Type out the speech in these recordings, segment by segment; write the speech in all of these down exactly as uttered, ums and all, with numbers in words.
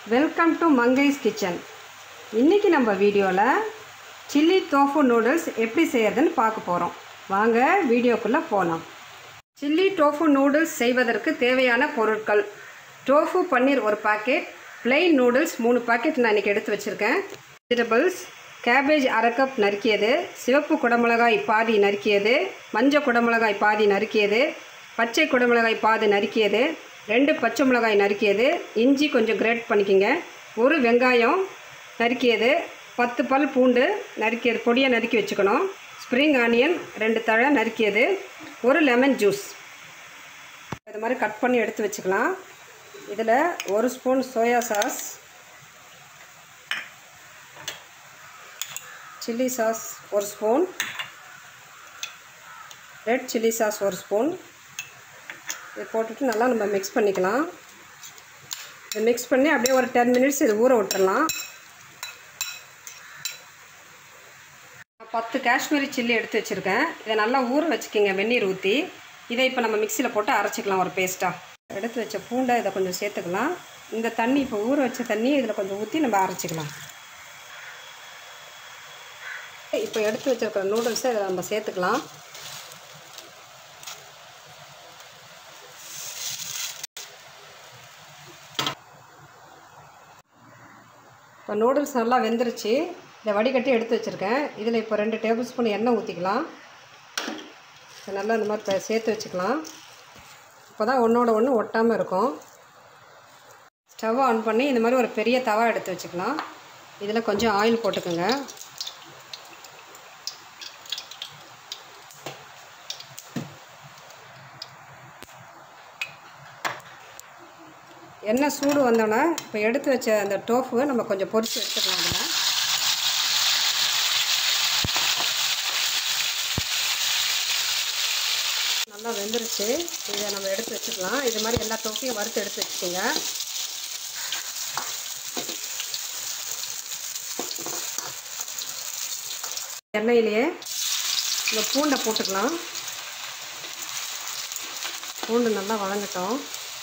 Welcome to Mangai's kitchen. இன்றைக்கி நம்ம வீடியோவில் சில்லி டோஃபு நூடுல்ஸ் எப்படி செய்கிறதுன்னு பார்க்க போகிறோம். வாங்க வீடியோக்குள்ளே போகலாம். சில்லி டோஃபு நூடுல்ஸ் செய்வதற்கு தேவையான பொருட்கள்: டோஃபு பன்னீர் ஒரு பாக்கெட், பிளெயின் நூடுல்ஸ் மூணு பாக்கெட் நான் இன்றைக்கி எடுத்து வச்சுருக்கேன். வெஜிடபிள்ஸ்: கேபேஜ் அரை கப் நறுக்கியது, சிவப்பு குடமிளகாய் பாதி நறுக்கியது, மஞ்சள் குடமிளகாய் பாதி நறுக்கியது, பச்சை குடமிளகாய் பாதி நறுக்கியது, ரெண்டு பச்சை மிளகாய் நறுக்கியது, இஞ்சி கொஞ்சம் கிரேட் பண்ணிக்கோங்க, ஒரு வெங்காயம் நறுக்கியது, பத்து பல் பூண்டு நறுக்கியது பொடியாக நறுக்கி வச்சுக்கணும், ஸ்ப்ரிங் ஆனியன் ரெண்டு தழை நறுக்கியது, ஒரு லெமன் ஜூஸ். இது மாதிரி கட் பண்ணி எடுத்து வச்சுக்கலாம். இதில் ஒரு spoon soya sauce, chilli sauce ஒரு ஸ்பூன், ரெட் சில்லி சாஸ் ஒரு ஸ்பூன். இது போட்டுட்டு நல்லா நம்ம மிக்ஸ் பண்ணிக்கலாம். இதை மிக்ஸ் பண்ணி அப்படியே ஒரு டென் மினிட்ஸ் இது ஊற விட்டுடலாம். பத்து காஷ்மீரி சில்லி எடுத்து வச்சுருக்கேன். இதை நல்லா ஊற வச்சுக்கிங்க வெந்நீர் ஊற்றி. இதை இப்போ நம்ம மிக்சியில் போட்டு அரைச்சிக்கலாம் ஒரு பேஸ்ட்டாக. எடுத்து வச்ச பூண்டை இதை கொஞ்சம் சேர்த்துக்கலாம். இந்த தண்ணி இப்போ ஊற வச்ச தண்ணி இதில் கொஞ்சம் ஊற்றி நம்ம அரைச்சிக்கலாம். இப்போ எடுத்து வச்சுருக்கிற நூடுல்ஸை இதில் நம்ம சேர்த்துக்கலாம். இப்போ நூடுல்ஸ் நல்லா வெந்துருச்சு. இதை வடிகட்டி எடுத்து வச்சுருக்கேன். இதில் இப்போ ரெண்டு டேபிள் ஸ்பூன் எண்ணெய் ஊற்றிக்கலாம். இதை நல்லா இந்த மாதிரி சேர்த்து வச்சுக்கலாம். இப்போ தான் ஒன்றோட ஒன்று ஒட்டாமல் இருக்கும். ஸ்டவ் ஆன் பண்ணி இந்த மாதிரி ஒரு பெரிய தவா எடுத்து வச்சுக்கலாம். இதில் கொஞ்சம் ஆயில் போட்டுக்கோங்க. எண்ணெய் சூடு வந்தோடனே இப்போ எடுத்து வச்ச அந்த டோஃபுவை நம்ம கொஞ்சம் பொரித்து எடுத்துக்கலாம். அதில் நல்லா வெந்துருச்சு. இதை நம்ம எடுத்து வச்சுக்கலாம். இது மாதிரி எல்லா டோஃபையும் வறுத்து எடுத்து வச்சுக்கோங்க. எண்ணெயிலேயே இந்த பூண்டை போட்டுக்கலாம். பூண்டு நல்லா வதங்கட்டும்.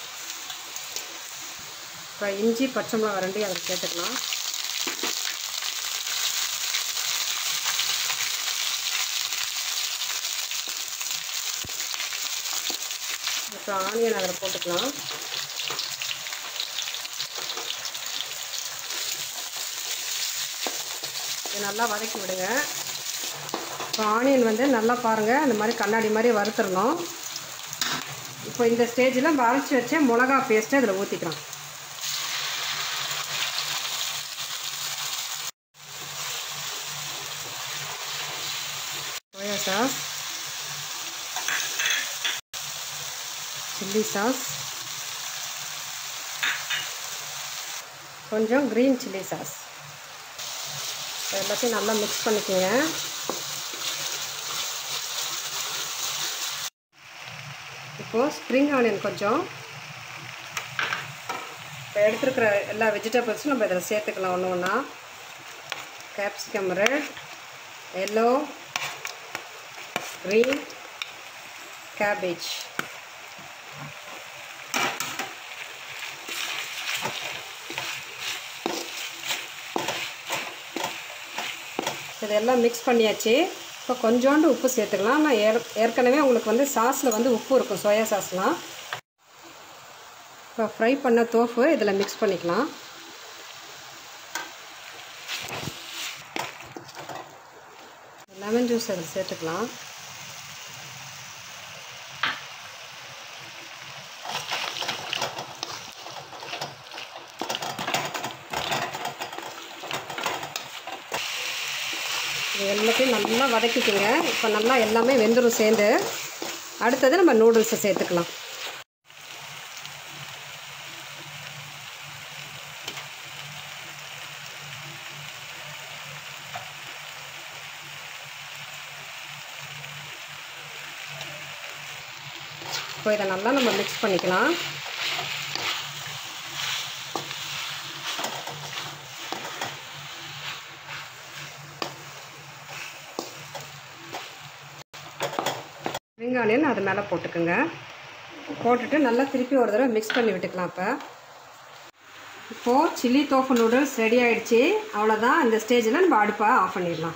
இப்போ இஞ்சி பச்சை மிளகாய் ரெண்டையும் அதில் சேர்த்துக்கலாம். இப்போ ஆனியன் அதில் போட்டுக்கலாம். இது நல்லா வதக்கி விடுங்க. இப்போ ஆனியன் வந்து நல்லா பாருங்கள், அந்த மாதிரி கண்ணாடி மாதிரி வறுத்துடணும். இப்போ இந்த ஸ்டேஜில் நம்ம அரைச்சி வச்ச மிளகா பேஸ்ட்டை அதில் ஊற்றிக்கலாம். சோயா சாஸ், சில்லி சாஸ், கொஞ்சம் க்ரீன் சில்லி சாஸ், எல்லாத்தையும் நல்லா மிக்ஸ் பண்ணிக்கோங்க. இப்போது ஸ்ப்ரிங் ஆனியன் கொஞ்சம், இப்போ எடுத்துருக்கிற எல்லா வெஜிடபிள்ஸும் நம்ம இதில் சேர்த்துக்கலாம் ஒன்று ஒன்றா. Capsicum red, yellow, green, cabbage. இதெல்லாம் மிக்ஸ் பண்ணியாச்சு. இப்போ கொஞ்சோண்டு உப்பு சேர்த்துக்கலாம். நான் ஏற் ஏற்கனவே உங்களுக்கு வந்து சாஸில் வந்து உப்பு இருக்கும், சோயா சாஸ்லாம். இப்போ ஃப்ரை பண்ண டோஃபு இதில் மிக்ஸ் பண்ணிக்கலாம். லெமன் ஜூஸ் அதில் சேர்த்துக்கலாம். இது எல்லாத்தையும் நல்லா வதக்கிக்கோங்க. இப்போ நல்லா எல்லாமே வெந்துடும் சேர்ந்து. அடுத்தது நம்ம நூடுல்ஸை சேர்த்துக்கலாம். இப்போ இதை நல்லா நம்ம மிக்ஸ் பண்ணிக்கலாம். ஸ்ப்ரிங் ஆனியன் அது மேலே போட்டுக்கோங்க. போட்டுட்டு நல்லா திருப்பி ஒரு தடவை மிக்ஸ் பண்ணி விட்டுக்கலாம். இப்போ இப்போது சில்லி டோஃபு நூடுல்ஸ் ரெடி ஆகிடுச்சி. அவ்வளோதான். இந்த ஸ்டேஜில் நம்ம அடுப்பை ஆஃப் பண்ணிடலாம்.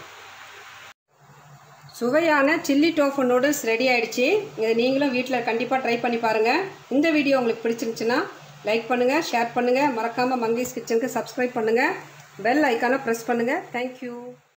சுவையான சில்லி டோஃபு நூடுல்ஸ் ரெடி ஆகிடுச்சி. இதை நீங்களும் வீட்டில் கண்டிப்பாக ட்ரை பண்ணி பாருங்கள். இந்த வீடியோ உங்களுக்கு பிடிச்சிருந்துச்சுன்னா லைக் பண்ணுங்கள், ஷேர் பண்ணுங்கள். மறக்காமல் மங்கேஷ் கிச்சனுக்கு சப்ஸ்கிரைப் பண்ணுங்கள். பெல் ஐக்கானை ப்ரெஸ் பண்ணுங்கள். தேங்க்யூ.